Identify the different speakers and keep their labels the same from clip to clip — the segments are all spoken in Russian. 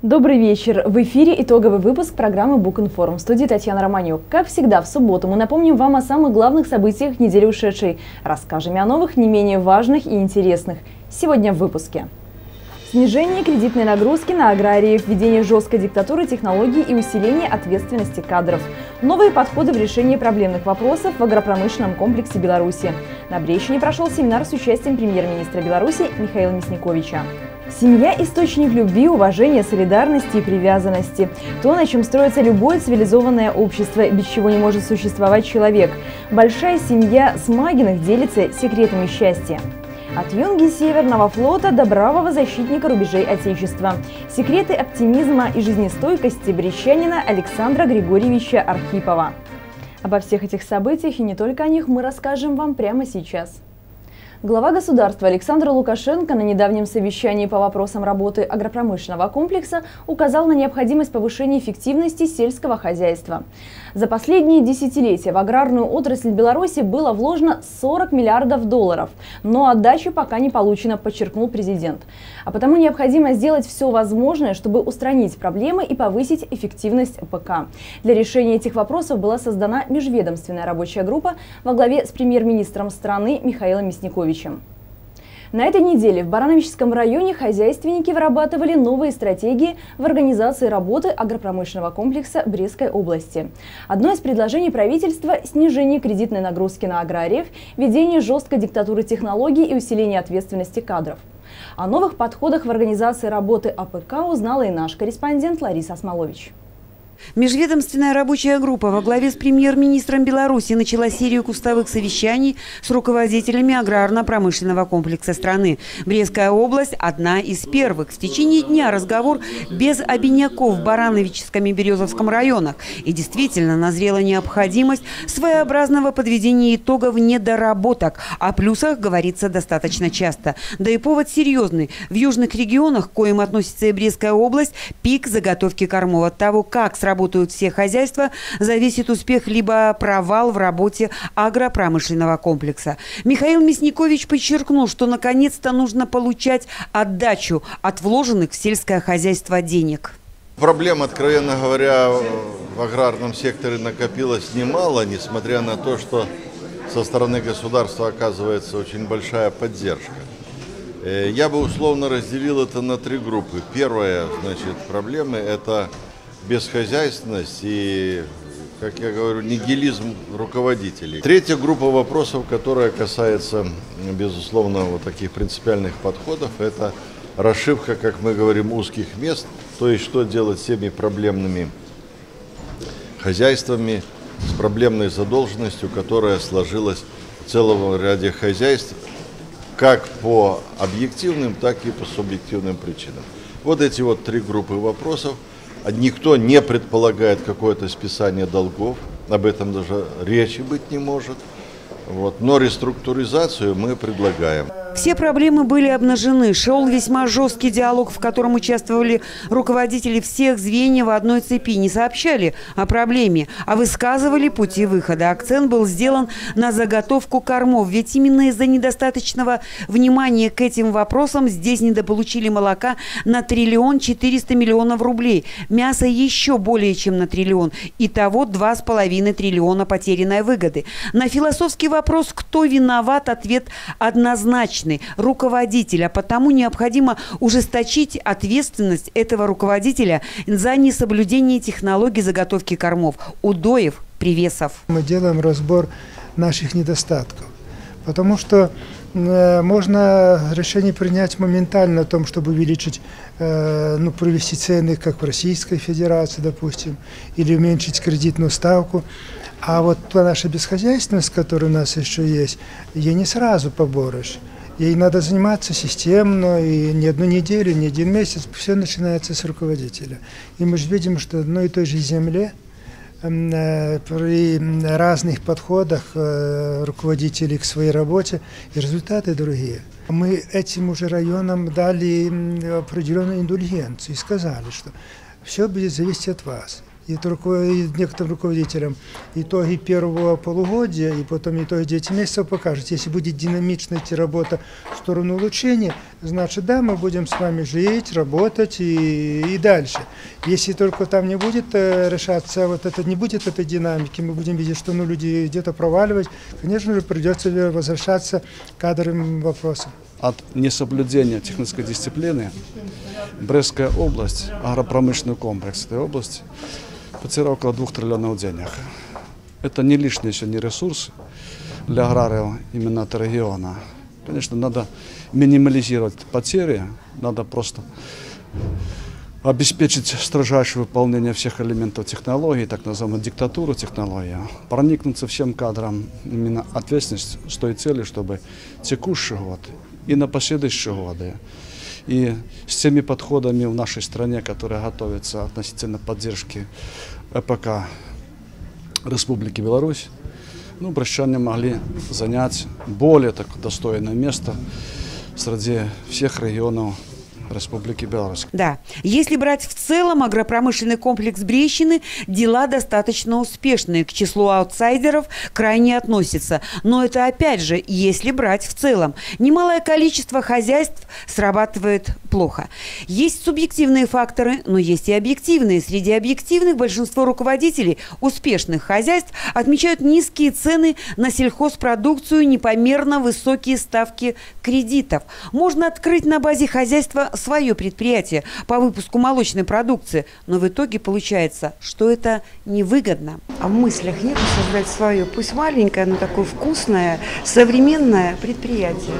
Speaker 1: Добрый вечер. В эфире итоговый выпуск программы Букинформ. В студии Татьяна Романюк. Как всегда, в субботу мы напомним вам о самых главных событиях недели ушедшей. Расскажем о новых, не менее важных и интересных. Сегодня в выпуске. Снижение кредитной нагрузки на аграриев, введение жесткой диктатуры технологий и усиление ответственности кадров. Новые подходы в решении проблемных вопросов в агропромышленном комплексе Беларуси. На Брещине прошел семинар с участием премьер-министра Беларуси Михаила Мясниковича. Семья – источник любви, уважения, солидарности и привязанности. То, на чем строится любое цивилизованное общество, без чего не может существовать человек. Большая семья Смагиных делится секретами счастья. От юнги Северного флота до бравого защитника рубежей Отечества. Секреты оптимизма и жизнестойкости брещанина Александра Григорьевича Архипова. Обо всех этих событиях и не только о них мы расскажем вам прямо сейчас. Глава государства Александр Лукашенко на недавнем совещании по вопросам работы агропромышленного комплекса указал на необходимость повышения эффективности сельского хозяйства. За последние десятилетия в аграрную отрасль Беларуси было вложено 40 миллиардов долларов, но отдачи пока не получено, подчеркнул президент. А потому необходимо сделать все возможное, чтобы устранить проблемы и повысить эффективность АПК. Для решения этих вопросов была создана межведомственная рабочая группа во главе с премьер-министром страны Михаилом Мясниковичем. На этой неделе в Барановичском районе хозяйственники вырабатывали новые стратегии в организации работы агропромышленного комплекса Брестской области. Одно из предложений правительства – снижение кредитной нагрузки на аграриев, введение жесткой диктатуры технологий и усиление ответственности кадров. О новых подходах в организации работы АПК узнала и наш корреспондент Лариса Осмолович.
Speaker 2: Межведомственная рабочая группа во главе с премьер-министром Беларуси начала серию кустовых совещаний с руководителями аграрно-промышленного комплекса страны. Брестская область – одна из первых. В течение дня разговор без обиняков в Барановичском и Березовском районах. И действительно назрела необходимость своеобразного подведения итогов недоработок. О плюсах говорится достаточно часто. Да и повод серьезный. В южных регионах, к коим относится и Брестская область, пик заготовки кормов. От того, как сработают все хозяйства, зависит успех либо провал в работе агропромышленного комплекса. Михаил Мясникович подчеркнул, что наконец-то нужно получать отдачу от вложенных в сельское хозяйство денег.
Speaker 3: Проблем, откровенно говоря, в аграрном секторе накопилось немало, несмотря на то, что со стороны государства оказывается очень большая поддержка. Я бы условно разделил это на три группы. Первая, проблемы – это бесхозяйственность и, как я говорю, нигилизм руководителей. Третья группа вопросов, которая касается, безусловно, вот таких принципиальных подходов, это расшивка, как мы говорим, узких мест, то есть что делать с теми проблемными хозяйствами, с проблемной задолженностью, которая сложилась в целом ряде хозяйств, как по объективным, так и по субъективным причинам. Вот эти вот три группы вопросов. Никто не предполагает какое-то списание долгов, об этом даже речи быть не может. Но реструктуризацию мы предлагаем.
Speaker 2: Все проблемы были обнажены. Шел весьма жесткий диалог, в котором участвовали руководители всех звеньев в одной цепи. Не сообщали о проблеме, а высказывали пути выхода. Акцент был сделан на заготовку кормов. Ведь именно из-за недостаточного внимания к этим вопросам здесь недополучили молока на 1 400 000 000 рублей. Мясо еще более чем на 1 триллион. Итого 2,5 триллиона потерянной выгоды. На философский вопрос, кто виноват, ответ однозначный. Руководитель, а потому необходимо ужесточить ответственность этого руководителя за несоблюдение технологий заготовки кормов, удоев, привесов.
Speaker 4: Мы делаем разбор наших недостатков, потому что можно решение принять моментально о том, чтобы увеличить, провести цены, как в Российской Федерации, допустим, или уменьшить кредитную ставку. А вот та наша бесхозяйственность, которая у нас еще есть, ее не сразу поборешь. Ей надо заниматься системно, и не одну неделю, не один месяц. Все начинается с руководителя. И мы же видим, что в одной и той же земле при разных подходах руководителей к своей работе и результаты другие. Мы этим уже районам дали определенную индульгенцию и сказали, что все будет зависеть от вас. и некоторым руководителям итоги первого полугодия и потом итоги 9 месяцев покажут. Если будет динамично идти работа в сторону улучшения, значит, да, мы будем с вами жить, работать и дальше. Если только там не будет решаться, не будет этой динамики, мы будем видеть, что люди где-то проваливать, конечно же, придется возвращаться к кадровым вопросам.
Speaker 5: От несоблюдения технической дисциплины Брестская область, агропромышленный комплекс этой области, потерял около 2 триллионов денег. Это не лишний сегодня ресурс для аграриев именно этого региона. Конечно, надо минимализировать потери, надо просто обеспечить строжайшее выполнение всех элементов технологий, так называемую диктатуру технологий, проникнуться всем кадрам именно ответственность с той целью, чтобы текущий год и на последующие годы, и с теми подходами в нашей стране, которые готовятся относительно поддержки ЭПК Республики Беларусь, брестчане могли занять более достойное место среди всех регионов Республики Беларусь.
Speaker 2: Да, если брать в целом агропромышленный комплекс Брещины, дела достаточно успешные, к числу аутсайдеров крайне относятся. Но это опять же, если брать в целом. Немалое количество хозяйств срабатывает плохо. Есть субъективные факторы, но есть и объективные. Среди объективных большинство руководителей успешных хозяйств отмечают низкие цены на сельхозпродукцию, непомерно высокие ставки кредитов. Можно открыть на базе хозяйства свое предприятие по выпуску молочной продукции, но в итоге получается, что это невыгодно.
Speaker 6: А в мыслях нет создать свое, пусть маленькое, но такое вкусное, современное предприятие?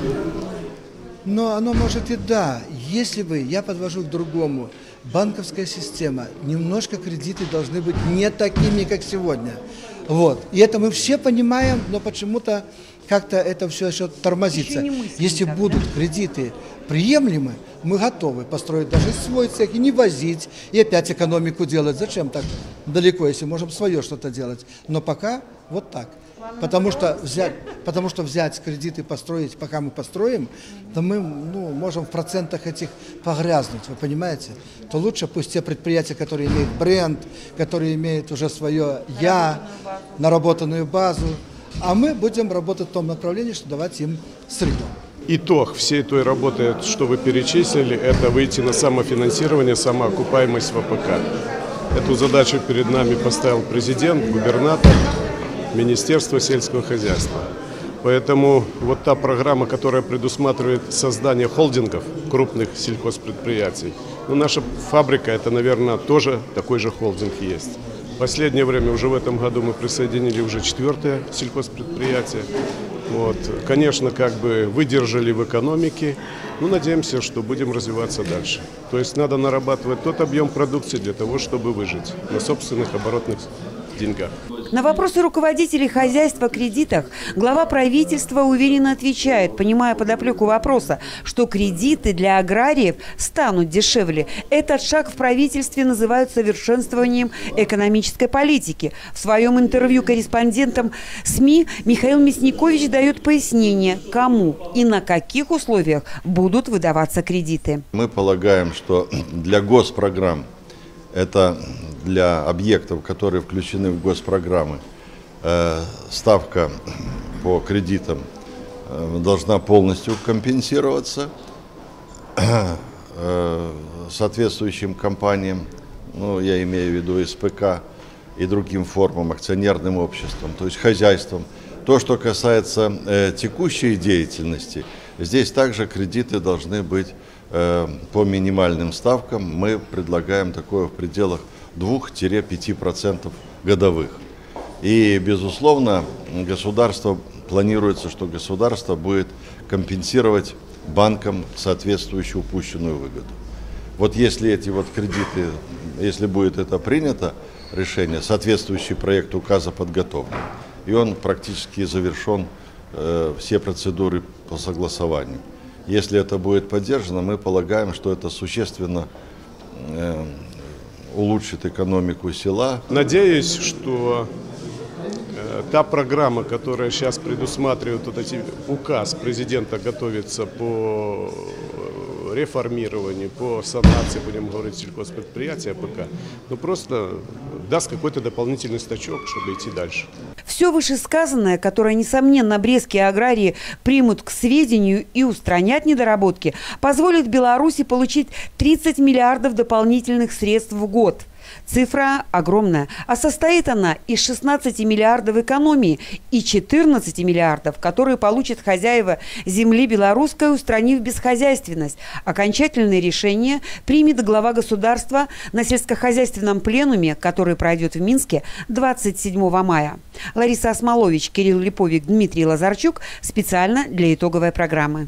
Speaker 7: Но оно может и да, если бы, я подвожу к другому, банковская система, немножко кредиты должны быть не такими, как сегодня. И это мы все понимаем, но почему-то как-то это все еще тормозится. Если будут кредиты приемлемы, мы готовы построить даже свой цех и не возить, и опять экономику делать. Зачем так далеко, если можем свое что-то делать? Но пока вот так. Потому что взять кредиты, построить, пока мы построим, то мы можем в процентах этих погрязнуть, вы понимаете? То лучше пусть те предприятия, которые имеют бренд, которые имеют уже свое наработанную базу, а мы будем работать в том направлении, что давать им среду.
Speaker 8: Итог всей той работы, что вы перечислили, это выйти на самофинансирование, самоокупаемость ВПК. Эту задачу перед нами поставил президент, губернатор, Министерство сельского хозяйства. Поэтому вот та программа, которая предусматривает создание холдингов крупных сельхозпредприятий, наша фабрика, это, наверное, тоже такой же холдинг есть. В последнее время, уже в этом году, мы присоединили уже 4-е сельхозпредприятие. Конечно, выдержали в экономике, но надеемся, что будем развиваться дальше. То есть надо нарабатывать тот объем продукции для того, чтобы выжить на собственных оборотных деньгах.
Speaker 2: На вопросы руководителей хозяйства о кредитах глава правительства уверенно отвечает, понимая подоплеку вопроса, что кредиты для аграриев станут дешевле. Этот шаг в правительстве называют совершенствованием экономической политики. В своем интервью корреспондентам СМИ Михаил Мясникович дает пояснение, кому и на каких условиях будут выдаваться кредиты.
Speaker 3: Мы полагаем, что для госпрограмм, это для объектов, которые включены в госпрограммы, ставка по кредитам должна полностью компенсироваться соответствующим компаниям, я имею в виду СПК и другим формам, акционерным обществам, то есть хозяйствам. То, что касается текущей деятельности, здесь также кредиты должны быть по минимальным ставкам. Мы предлагаем такое в пределах 2-5% годовых. И, безусловно, планируется, что государство будет компенсировать банкам соответствующую упущенную выгоду. Если эти кредиты, если будет это принято, решение, соответствующий проект указа подготовлен, и он практически завершен, все процедуры по согласованию. Если это будет поддержано, мы полагаем, что это существенно улучшит экономику села.
Speaker 8: Надеюсь, что та программа, которая сейчас предусматривает указ президента, готовится по реформированию, по санации, будем говорить, сельхозпредприятия АПК, просто даст какой-то дополнительный стачок, чтобы идти дальше.
Speaker 2: Все вышесказанное, которое, несомненно, брестские аграрии примут к сведению и устранят недоработки, позволит Беларуси получить 30 миллиардов дополнительных средств в год. Цифра огромная, а состоит она из 16 миллиардов экономии и 14 миллиардов, которые получат хозяева земли белорусской, устранив бесхозяйственность. Окончательное решение примет глава государства на сельскохозяйственном пленуме, который пройдет в Минске 27 мая. Лариса Осмолович, Кирилл Липовик, Дмитрий Лазарчук специально для итоговой программы.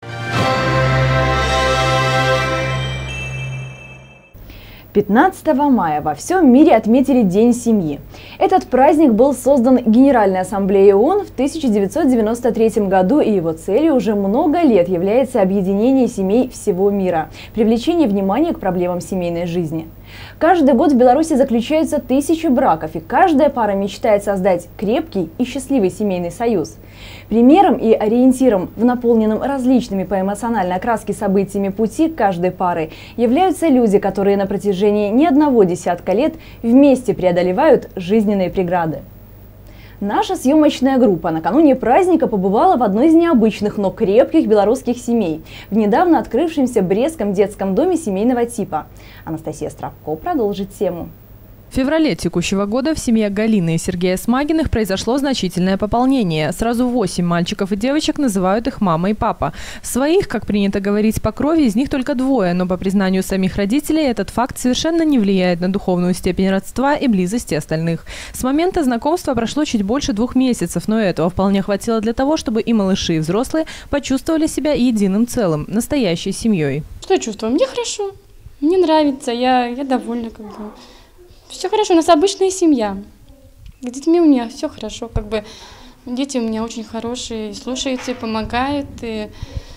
Speaker 1: 15 мая во всем мире отметили День семьи. Этот праздник был создан Генеральной Ассамблеей ООН в 1993 году, и его целью уже много лет является объединение семей всего мира, привлечение внимания к проблемам семейной жизни. Каждый год в Беларуси заключаются тысячи браков, и каждая пара мечтает создать крепкий и счастливый семейный союз. Примером и ориентиром в наполненном различными по эмоциональной окраске событиями пути каждой пары являются люди, которые на протяжении не одного десятка лет вместе преодолевают жизненные преграды. Наша съемочная группа накануне праздника побывала в одной из необычных, но крепких белорусских семей в недавно открывшемся Брестском детском доме семейного типа. Анастасия Стравко продолжит тему.
Speaker 9: В феврале текущего года в семье Галины и Сергея Смагиных произошло значительное пополнение. Сразу 8 мальчиков и девочек, называют их мама и папа. Своих, как принято говорить, по крови из них только 2, но по признанию самих родителей этот факт совершенно не влияет на духовную степень родства и близости остальных. С момента знакомства прошло чуть больше 2 месяцев, но этого вполне хватило для того, чтобы и малыши, и взрослые почувствовали себя единым целым, настоящей семьей.
Speaker 10: Что я чувствую? Мне хорошо, мне нравится, я довольна как бы. Все хорошо, у нас обычная семья. С детьми у меня все хорошо, как бы дети у меня очень хорошие, слушаются, помогают. И,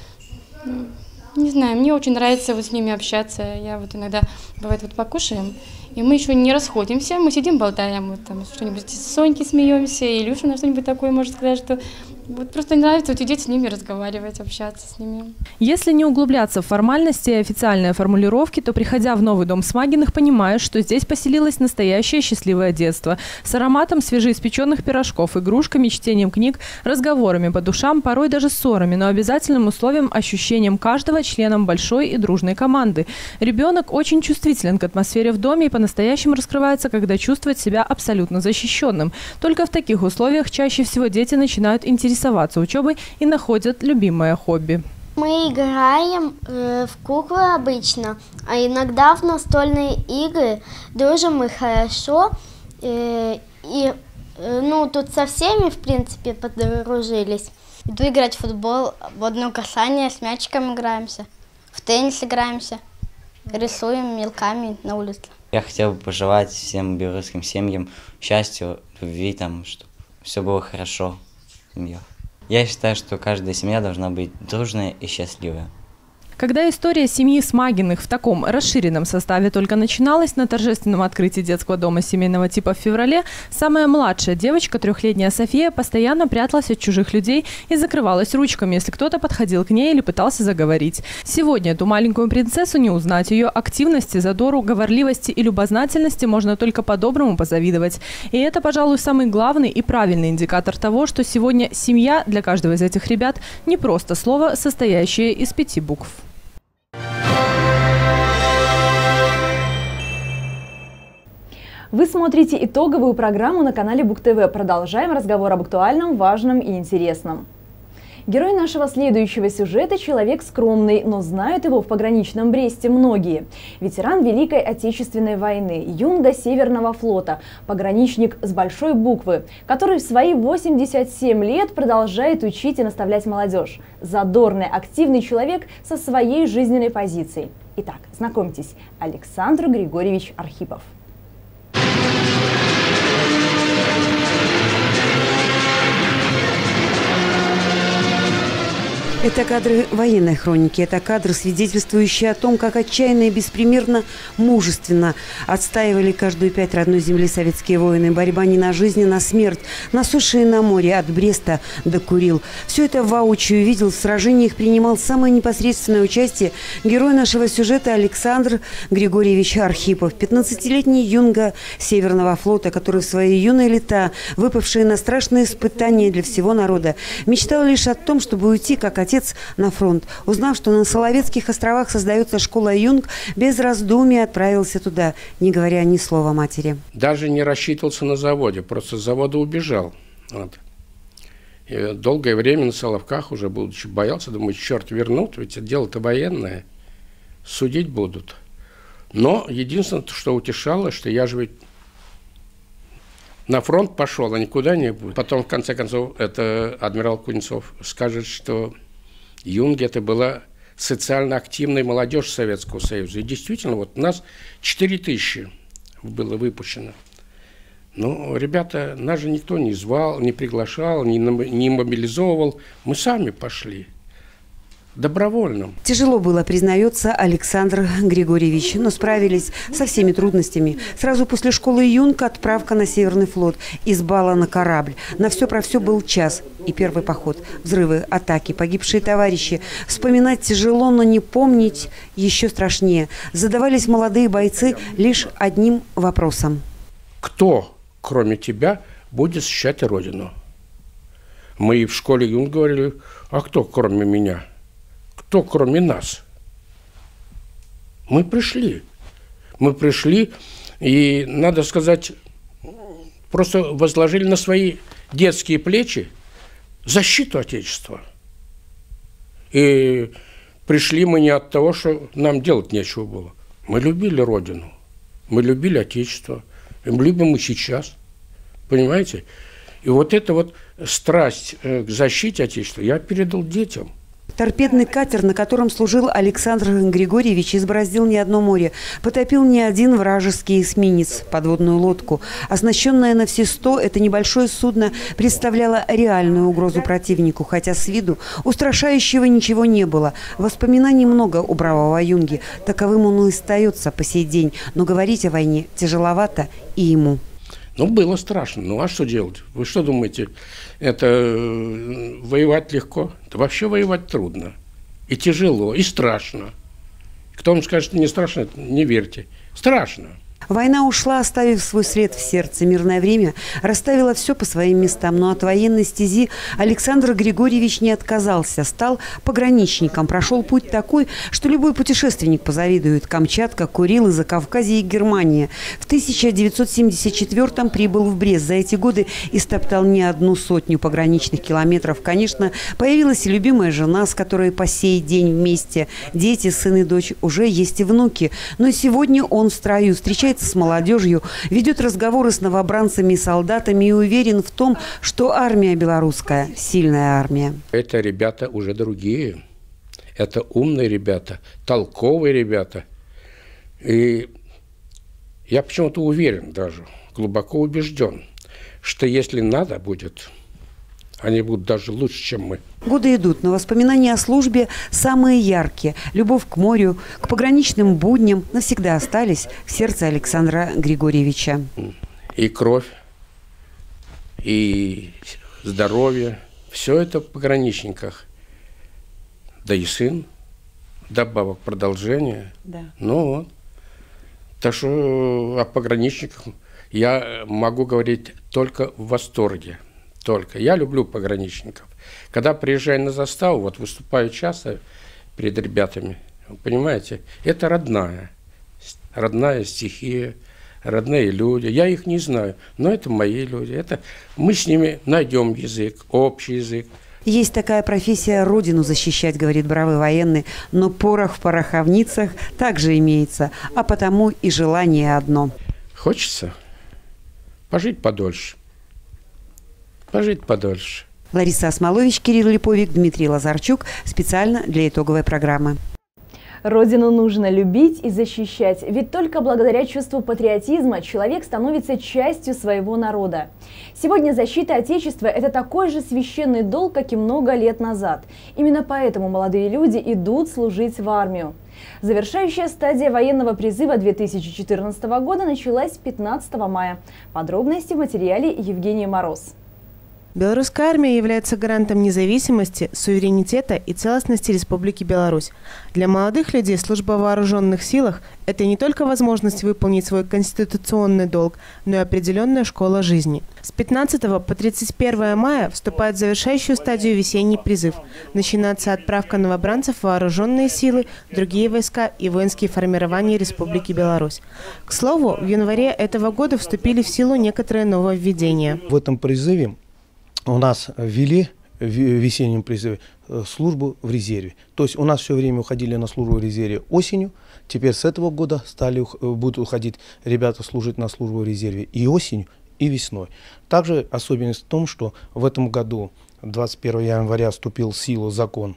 Speaker 10: не знаю, мне очень нравится вот с ними общаться. Я вот иногда, бывает, вот покушаем, и мы еще не расходимся, мы сидим, болтаем, вот там что-нибудь с Соньки смеемся, Илюша на что-нибудь такое может сказать, что вот просто нравится вот сидеть с ними, разговаривать, общаться с ними.
Speaker 9: Если не углубляться в формальности и официальные формулировки, то, приходя в новый дом Смагиных, понимаешь, что здесь поселилось настоящее счастливое детство. С ароматом свежеиспеченных пирожков, игрушками, чтением книг, разговорами по душам, порой даже ссорами, но обязательным условием ощущением каждого членом большой и дружной команды. Ребенок очень чувствителен к атмосфере в доме и по-настоящему раскрывается, когда чувствует себя абсолютно защищенным. Только в таких условиях чаще всего дети начинают интересоваться учебой и находят любимое хобби.
Speaker 11: Мы играем в куклы обычно, а иногда в настольные игры. Дружим мы хорошо. Тут со всеми, в принципе, подружились. Иду играть в футбол, в одно касание, с мячиком играемся, в теннис играемся, рисуем мелками на улице.
Speaker 12: Я хотел бы пожелать всем белорусским семьям счастья, любви, чтобы все было хорошо в семьях. Я считаю, что каждая семья должна быть дружная и счастливая.
Speaker 9: Когда история семьи Смагиных в таком расширенном составе только начиналась, на торжественном открытии детского дома семейного типа в феврале, самая младшая девочка, 3-летняя София, постоянно пряталась от чужих людей и закрывалась ручками, если кто-то подходил к ней или пытался заговорить. Сегодня эту маленькую принцессу не узнать. Ее активности, задору, говорливости и любознательности можно только по-доброму позавидовать. И это, пожалуй, самый главный и правильный индикатор того, что сегодня семья для каждого из этих ребят не просто слово, состоящее из 5 букв.
Speaker 1: Вы смотрите итоговую программу на канале Бук ТВ. Продолжаем разговор об актуальном, важном и интересном. Герой нашего следующего сюжета – человек скромный, но знают его в пограничном Бресте многие. Ветеран Великой Отечественной войны, юнга Северного флота, пограничник с большой буквы, который в свои 87 лет продолжает учить и наставлять молодежь. Задорный, активный человек со своей жизненной позицией. Итак, знакомьтесь, Александр Григорьевич Архипов.
Speaker 2: Это кадры военной хроники, это кадры, свидетельствующие о том, как отчаянно и беспримерно, мужественно отстаивали каждую пять родной земли советские воины. Борьба не на жизнь, а на смерть, на суше и на море, от Бреста до Курил. Все это воочию видел, в сражениях принимал самое непосредственное участие герой нашего сюжета Александр Григорьевич Архипов, 15-летний юнга Северного флота, который в свои юные лета, выпавшие на страшные испытания для всего народа, мечтал лишь о том, чтобы уйти, как отец, на фронт. Узнав, что на Соловецких островах создается школа юнг, без раздумий отправился туда, не говоря ни слова матери.
Speaker 13: Даже не рассчитывался на заводе, просто с завода убежал. Вот. И долгое время на Соловках уже, будучи, боялся, думаю, черт, вернут, ведь дело-то военное, судить будут. Но единственное, что утешало, что я же ведь на фронт пошел, а никуда не будет. Потом, в конце концов, это адмирал Кузнецов скажет, что юнги – это была социально активная молодежь Советского Союза. И действительно, вот у нас 4000 было выпущено. Ну, ребята, нас же никто не звал, не приглашал, не мобилизовывал. Мы сами пошли. Добровольным.
Speaker 2: Тяжело было, признается Александр Григорьевич, но справились со всеми трудностями. Сразу после школы юнг отправка на Северный флот, из бала на корабль. На все про все был час. И первый поход. Взрывы, атаки, погибшие товарищи. Вспоминать тяжело, но не помнить еще страшнее. Задавались молодые бойцы лишь одним вопросом.
Speaker 13: Кто, кроме тебя, будет защищать Родину? Мы и в школе юнг говорили, а кто, кроме меня? Кто, кроме нас? Мы пришли, и, надо сказать, просто возложили на свои детские плечи защиту Отечества. И пришли мы не от того, что нам делать нечего было. Мы любили Родину, мы любили Отечество, и мы любим и сейчас, понимаете? И вот эта вот страсть к защите Отечества я передал детям.
Speaker 2: Торпедный катер, на котором служил Александр Григорьевич, избороздил не одно море, потопил не один вражеский эсминец, подводную лодку. Оснащенное на все 100, это небольшое судно представляло реальную угрозу противнику, хотя с виду устрашающего ничего не было. Воспоминаний много у бравого юнги, таковым он и остается по сей день, но говорить о войне тяжеловато и ему.
Speaker 13: Ну, было страшно. Ну, а что делать? Вы что думаете, это воевать легко? Да вообще воевать трудно. И тяжело, и страшно. Кто вам скажет, что не страшно, не верьте. Страшно.
Speaker 2: Война ушла, оставив свой след в сердце. Мирное время расставило все по своим местам. Но от военной стези Александр Григорьевич не отказался. Стал пограничником. Прошел путь такой, что любой путешественник позавидует. Камчатка, Курилы, Закавказье и Германия. В 1974-м прибыл в Брест. За эти годы истоптал не одну сотню пограничных километров. Конечно, появилась и любимая жена, с которой по сей день вместе. Дети, сын и дочь, уже есть и внуки. Но сегодня он в строю, встречается с молодежью, ведет разговоры с новобранцами и солдатами и уверен в том, что армия белорусская – сильная армия.
Speaker 13: Это ребята уже другие. Это умные ребята, толковые ребята. И я почему-то уверен даже, глубоко убежден, что если надо будет, они будут даже лучше, чем мы.
Speaker 2: Годы идут, но воспоминания о службе самые яркие. Любовь к морю, к пограничным будням навсегда остались в сердце Александра Григорьевича.
Speaker 13: И кровь, и здоровье, все это в пограничниках. Да и сын, добавок продолжения. Да. Ну вот. Так что о пограничниках я могу говорить только в восторге. Только. Я люблю пограничников. Когда приезжаю на заставу, вот выступаю часто перед ребятами, понимаете, это родная стихия, родные люди. Я их не знаю, но это мои люди. Это мы с ними найдем язык, общий язык.
Speaker 2: Есть такая профессия – родину защищать, говорит бравый военный, но порох в пороховницах также имеется, а потому и желание одно.
Speaker 13: Хочется пожить подольше. Пожить подольше.
Speaker 2: Лариса Осмолович, Кирилл Липовик, Дмитрий Лазарчук. Специально для итоговой программы.
Speaker 1: Родину нужно любить и защищать, ведь только благодаря чувству патриотизма человек становится частью своего народа. Сегодня защита Отечества – это такой же священный долг, как и много лет назад. Именно поэтому молодые люди идут служить в армию. Завершающая стадия военного призыва 2014 года началась 15 мая. Подробности в материале Евгения Мороз.
Speaker 14: Белорусская армия является гарантом независимости, суверенитета и целостности Республики Беларусь. Для молодых людей служба в вооруженных силах – это не только возможность выполнить свой конституционный долг, но и определенная школа жизни. С 15 по 31 мая вступает в завершающую стадию весенний призыв. Начинается отправка новобранцев в вооруженные силы, другие войска и воинские формирования Республики Беларусь. К слову, в январе этого года вступили в силу некоторые нововведения.
Speaker 15: В этом призыве у нас ввели в весеннем призыве службу в резерве. То есть у нас все время уходили на службу в резерве осенью. Теперь с этого года будут уходить ребята служить на службу в резерве и осенью, и весной. Также особенность в том, что в этом году, 21 января, вступил в силу закон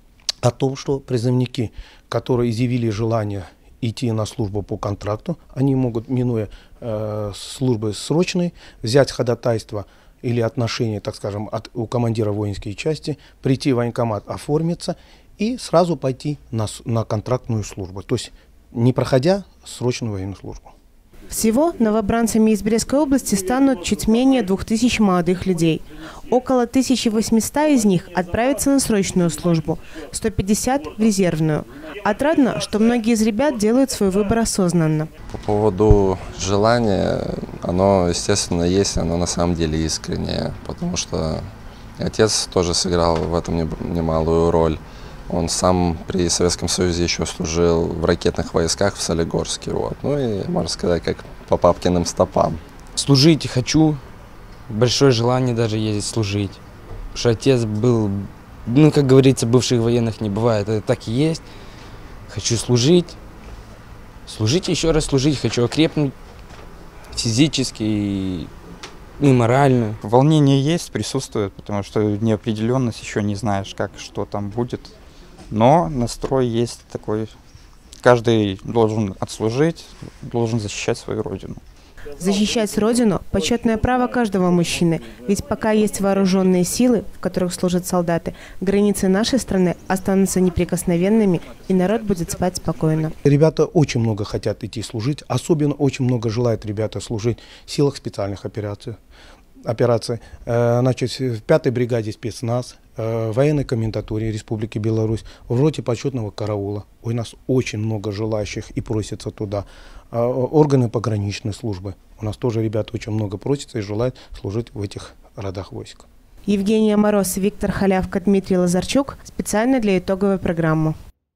Speaker 15: о том, что призывники, которые изъявили желание идти на службу по контракту, они могут, минуя службы срочной, взять ходатайство или отношение, так скажем, у командира воинской части, прийти в военкомат, оформиться и сразу пойти на контрактную службу. То есть не проходя срочную военную службу.
Speaker 14: Всего новобранцами из Брестской области станут чуть менее 2000 молодых людей. Около 1800 из них отправятся на срочную службу, 150 в резервную. Отрадно, что многие из ребят делают свой выбор осознанно.
Speaker 16: По поводу желания, оно, естественно, есть, оно на самом деле искреннее, потому что отец тоже сыграл в этом немалую роль. Он сам при Советском Союзе еще служил в ракетных войсках в Солигорске. Вот. Ну и, можно сказать, как по папкиным стопам.
Speaker 17: Служить хочу, большое желание даже ездить служить. Потому что отец был, ну, как говорится, бывших военных не бывает, это так и есть. Хочу служить, еще раз служить, хочу окрепнуть физически и морально.
Speaker 18: Волнение есть, присутствует, потому что неопределенность, еще не знаешь, как, что там будет. Но настрой есть такой, каждый должен отслужить, должен защищать свою родину.
Speaker 14: Защищать родину – почетное право каждого мужчины, ведь пока есть вооруженные силы, в которых служат солдаты, границы нашей страны останутся неприкосновенными, и народ будет спать спокойно.
Speaker 15: Ребята очень много хотят идти служить, особенно очень много желают ребята служить в силах специальных операций. Значит, в 5-й бригаде спецназ, в военной комендатуре Республики Беларусь, в роте почетного караула. У нас очень много желающих и просятся туда. Органы пограничной службы. У нас тоже ребята очень много просятся и желают служить в этих родах войск.
Speaker 14: Евгения Мороз, Виктор Халявка, Дмитрий Лазарчук. Специально для итоговой программы.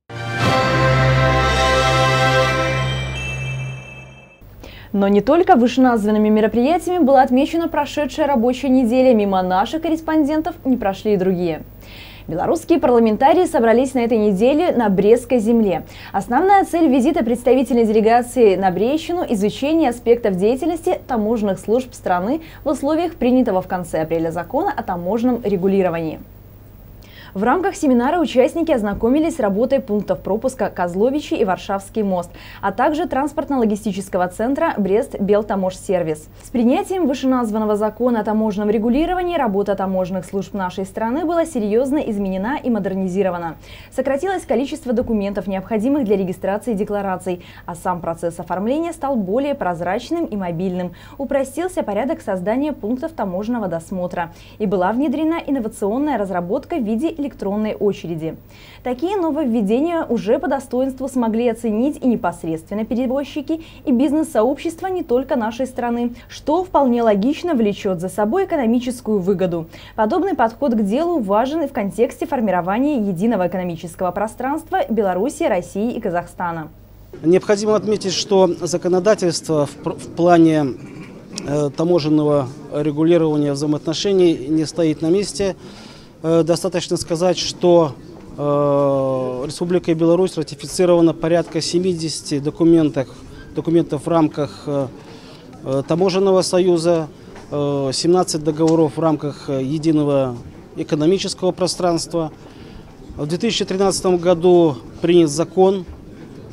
Speaker 1: Но не только вышеназванными мероприятиями была отмечена прошедшая рабочая неделя. Мимо наших корреспондентов не прошли и другие. Белорусские парламентарии собрались на этой неделе на Брестской земле. Основная цель визита представительной делегации на Брестщину – изучение аспектов деятельности таможенных служб страны в условиях принятого в конце апреля закона о таможенном регулировании. В рамках семинара участники ознакомились с работой пунктов пропуска Козловичи и Варшавский мост, а также транспортно-логистического центра Брест-Белтаможсервис. С принятием вышеназванного закона о таможенном регулировании работа таможенных служб нашей страны была серьезно изменена и модернизирована. Сократилось количество документов, необходимых для регистрации деклараций, а сам процесс оформления стал более прозрачным и мобильным. Упростился порядок создания пунктов таможенного досмотра и была внедрена инновационная разработка в виде электронной очереди. Такие нововведения уже по достоинству смогли оценить и непосредственно перевозчики, и бизнес-сообщество не только нашей страны, что вполне логично влечет за собой экономическую выгоду. Подобный подход к делу важен и в контексте формирования единого экономического пространства Беларуси, России и Казахстана.
Speaker 19: Необходимо отметить, что законодательство в плане таможенного регулирования взаимоотношений не стоит на месте. Достаточно сказать, что Республикой Беларусь ратифицировано порядка 70 документов в рамках Таможенного союза, 17 договоров в рамках единого экономического пространства. В 2013 году принят закон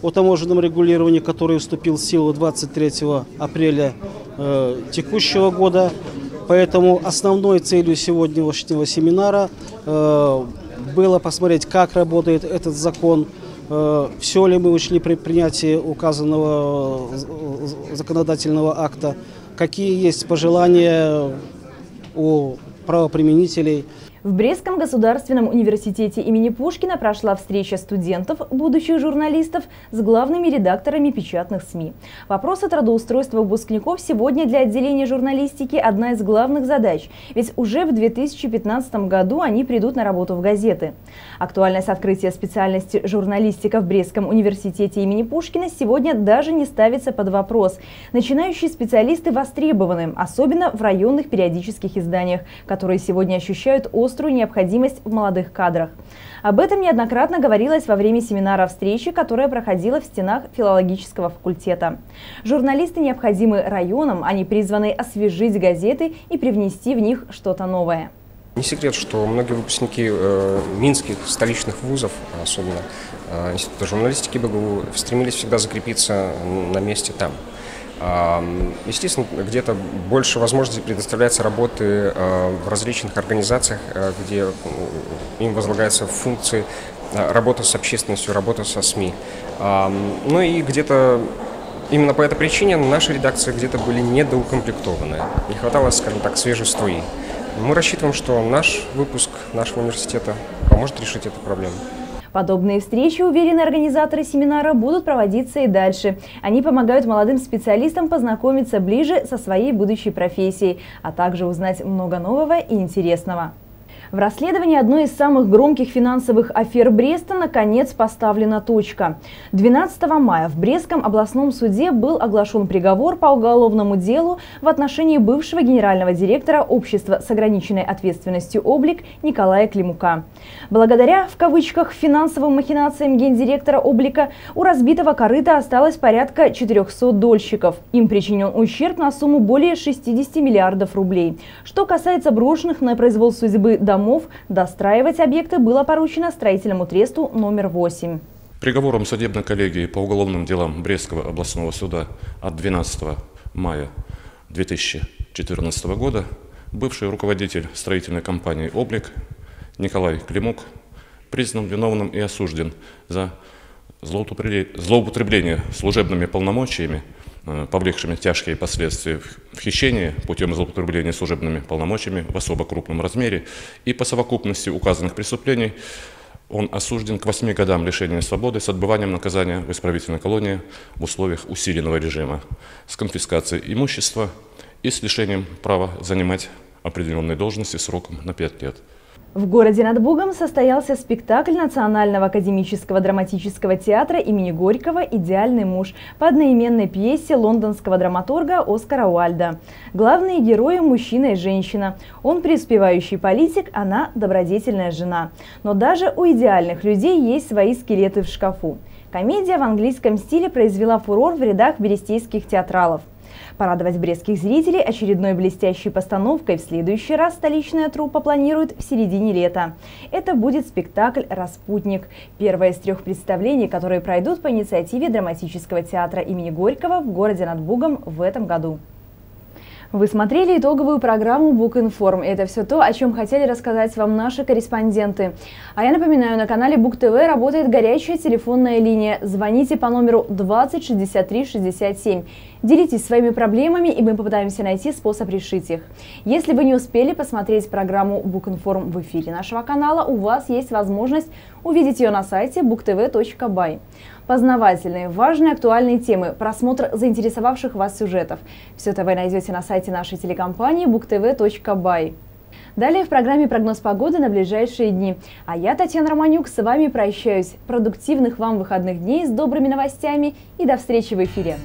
Speaker 19: о таможенном регулировании, который вступил в силу 23 апреля текущего года. Поэтому основной целью сегодняшнего семинара было посмотреть, как работает этот закон, все ли мы учли при принятии указанного законодательного акта, какие есть пожелания у правоприменителей.
Speaker 1: В Брестском государственном университете имени Пушкина прошла встреча студентов, будущих журналистов, с главными редакторами печатных СМИ. Вопросы трудоустройства выпускников сегодня для отделения журналистики одна из главных задач, ведь уже в 2015 году они придут на работу в газеты. Актуальность открытия специальности журналистика в Брестском университете имени Пушкина сегодня даже не ставится под вопрос. Начинающие специалисты востребованы, особенно в районных периодических изданиях, которые сегодня ощущают острую необходимость в молодых кадрах. Об этом неоднократно говорилось во время семинара встречи, которая проходила в стенах филологического факультета. Журналисты необходимы районам, они призваны освежить газеты и привнести в них что-то новое.
Speaker 20: Не секрет, что многие выпускники минских столичных вузов, особенно Института журналистики БГУ, стремились всегда закрепиться на месте там. Естественно, где-то больше возможностей предоставляется работы в различных организациях, где им возлагаются функции работы с общественностью, работа со СМИ. Ну и где-то именно по этой причине наши редакции где-то были недоукомплектованы. Не хватало, скажем так, свежей струи. Мы рассчитываем, что наш выпуск нашего университета поможет решить эту проблему.
Speaker 1: Подобные встречи, уверены организаторы семинара, будут проводиться и дальше. Они помогают молодым специалистам познакомиться ближе со своей будущей профессией, а также узнать много нового и интересного. В расследовании одной из самых громких финансовых афер Бреста наконец поставлена точка. 12 мая в Брестском областном суде был оглашен приговор по уголовному делу в отношении бывшего генерального директора общества с ограниченной ответственностью «Облик» Николая Климука. Благодаря, в кавычках, финансовым махинациям гендиректора «Облика» у разбитого корыта осталось порядка 400 дольщиков. Им причинен ущерб на сумму более 60 миллиардов рублей. Что касается брошенных на произвол судьбы домов, достраивать объекты было поручено строительному тресту номер 8.
Speaker 21: Приговором судебной коллегии по уголовным делам Брестского областного суда от 12 мая 2014 года бывший руководитель строительной компании «Облик» Николай Климук признан виновным и осужден за злоупотребление служебными полномочиями, повлекшими тяжкие последствия в хищении путем злоупотребления служебными полномочиями в особо крупном размере, и по совокупности указанных преступлений он осужден к 8 годам лишения свободы с отбыванием наказания в исправительной колонии в условиях усиленного режима, с конфискацией имущества и с лишением права занимать определенные должности сроком на 5 лет.
Speaker 1: В городе над Бугом состоялся спектакль Национального академического драматического театра имени Горького «Идеальный муж» по одноименной пьесе лондонского драматурга Оскара Уальда. Главные герои – мужчина и женщина. Он преуспевающий политик, она – добродетельная жена. Но даже у идеальных людей есть свои скелеты в шкафу. Комедия в английском стиле произвела фурор в рядах берестейских театралов. Порадовать брестских зрителей очередной блестящей постановкой в следующий раз столичная труппа планирует в середине лета. Это будет спектакль «Распутник». Первое из 3 представлений, которые пройдут по инициативе драматического театра имени Горького в городе над Бугом в этом году. Вы смотрели итоговую программу Букинформ. Это все то, о чем хотели рассказать вам наши корреспонденты. А я напоминаю, на канале Бук ТВ работает горячая телефонная линия. Звоните по номеру 20 63 67. Делитесь своими проблемами, и мы попытаемся найти способ решить их. Если вы не успели посмотреть программу Букинформ в эфире нашего канала, у вас есть возможность увидеть ее на сайте booktv.by. Познавательные, важные, актуальные темы, просмотр заинтересовавших вас сюжетов. Все это вы найдете на сайте нашей телекомпании booktv.by. Далее в программе прогноз погоды на ближайшие дни. А я, Татьяна Романюк, с вами прощаюсь. Продуктивных вам выходных дней с добрыми новостями и до встречи в эфире.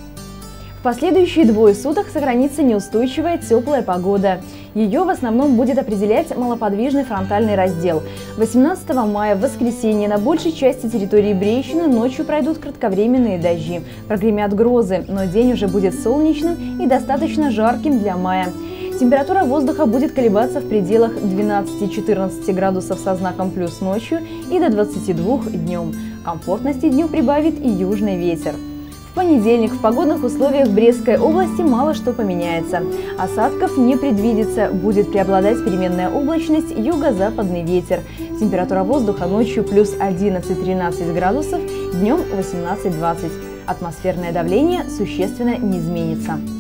Speaker 1: В последующие 2 суток сохранится неустойчивая теплая погода. Ее в основном будет определять малоподвижный фронтальный раздел. 18 мая в воскресенье на большей части территории Брестщины ночью пройдут кратковременные дожди. Прогремят грозы, но день уже будет солнечным и достаточно жарким для мая. Температура воздуха будет колебаться в пределах 12-14 градусов со знаком плюс ночью и до 22 днем. Комфортности дню прибавит и южный ветер. В понедельник в погодных условиях Брестской области мало что поменяется. Осадков не предвидится, будет преобладать переменная облачность, юго-западный ветер. Температура воздуха ночью плюс 11-13 градусов, днем 18-20. Атмосферное давление существенно не изменится.